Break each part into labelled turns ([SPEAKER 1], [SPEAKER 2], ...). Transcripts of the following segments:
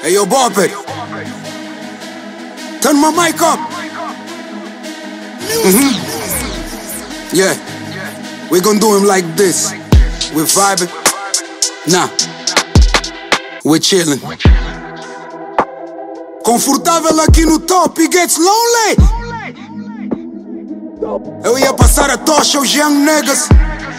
[SPEAKER 1] Hey yo, Bopper, turn my mic up. Yeah, we gon' do him like this. We're vibing, nah, we're chilling. Confortável aqui no top, it gets lonely. Eu ia passar a tocha aos young niggas,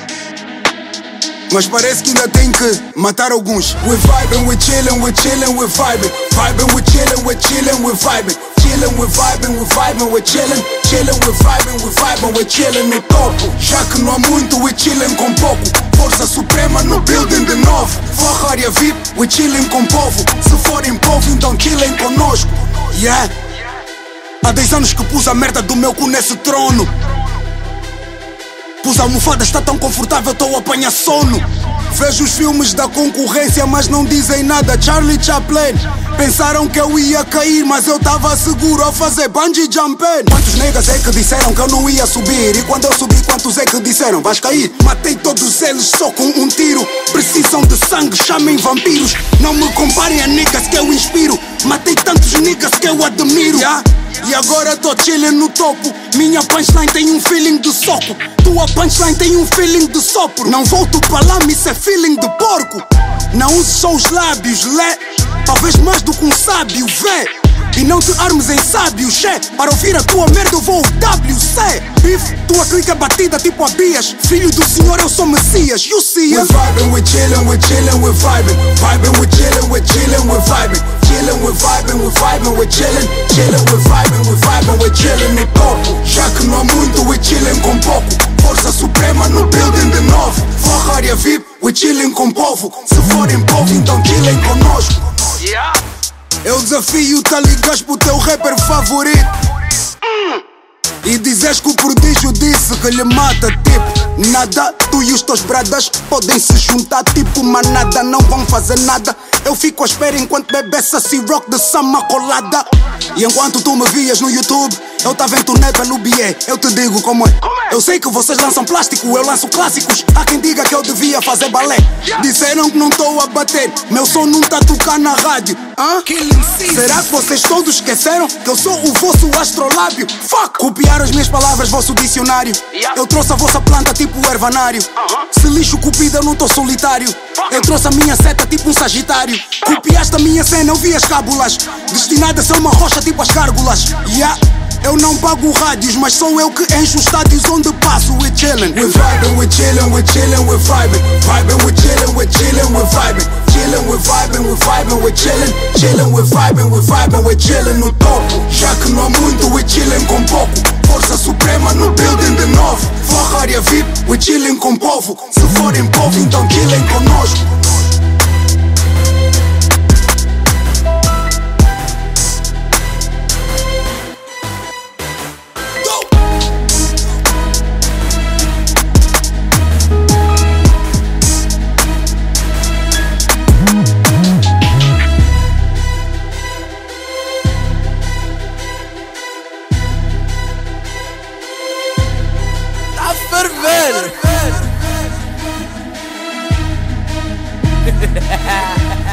[SPEAKER 1] mas parece que ainda tem que matar alguns. We're vibing, we're chillin', we're chillin', we're vibing. Vibing, we're chillin', we're chillin', we're vibing. Chillin', we're vibing, we're vibing, we're chillin'. Chillin', we're vibing, we're chillin' no topo. Já que não há muito, we're chillin' com pouco. Força suprema no building de novo. Forra área VIP, we're chillin' com povo. Se forem povo, então chillin' conosco. Yeah. Há 10 anos que pus a merda do meu cu nesse trono. Pus a almofada, está tão confortável, estou a apanhar sono. Vejo os filmes da concorrência, mas não dizem nada. Charlie Chaplin, pensaram que eu ia cair, mas eu tava seguro a fazer bungee jumping. Quantos negas é que disseram que eu não ia subir? E quando eu subi, quantos é que disseram vais cair? Matei todos eles só com um tiro. Precisam de sangue, chamem vampiros. Não me comparem a niggas que eu inspiro. Matei tantos niggas que eu admiro. Yeah. E agora tô chillin' no topo. Minha punchline tem um feeling de soco. Tua punchline tem um feeling de sopro. Não volto pra lá, isso é feeling de porco. Não uses só os lábios, lé. Talvez mais do que um sábio, vê. E não te armes em sábio, xé. Para ouvir a tua merda eu vou WC. Bife, tua clica batida tipo Abias. Filho do senhor, eu sou Messias, you see us. We're vibing, we're chillin', we're chillin', we're vibing. Vibing, we're chillin', we're chillin', we're vibing. Chillin', we're vibing, we're chillin'. Chillin', we're vibing, we're chillin' no topo. Já que não há muito, we're chillin' com pouco. Força suprema no building de novo. Forra área VIP, we're chillin' com povo. Se forem povo, então chillin' conosco. Eu desafio, tá ligas pro teu rapper favorito e dizes que o prodígio disse que lhe mata tipo nada. Tu e os teus bradas podem se juntar tipo manada. Não vão fazer nada. Eu fico à espera enquanto bebe essa C-Rock de Sama colada. E enquanto tu me vias no YouTube, eu tava em turnê pelo BA. Eu te digo como é. Eu sei que vocês lançam plástico, eu lanço clássicos. Há quem diga que eu devia fazer balé. Disseram que não estou a bater, meu som não tá a tocar na rádio. Será que vocês todos esqueceram que eu sou o vosso astrolábio? Fuck! Copiaram as minhas palavras, vosso dicionário. Eu trouxe a vossa planta tipo ervanário. Se lixo cupido eu não tô solitário. Eu trouxe a minha seta tipo um sagitário. Copiaste a minha cena, eu vi as cábulas. Destinada a ser uma rocha tipo as gárgulas. Eu não pago rádios, mas sou eu que encho os estádios onde passo. We're chillin', we're vibing, we're chillin', we're chillin', we're vibing. Vibing, we're chillin', we're chillin', we're vibing. Chillin', we're vibing, we're chillin'. Chillin', we're vibing, we're chillin' no topo. Já que não há muito, we're chillin' com pouco. Força suprema no building de novo. Forra área VIP, we're chillin' com povo. Se forem povo, então chillin' conosco.
[SPEAKER 2] Ferver!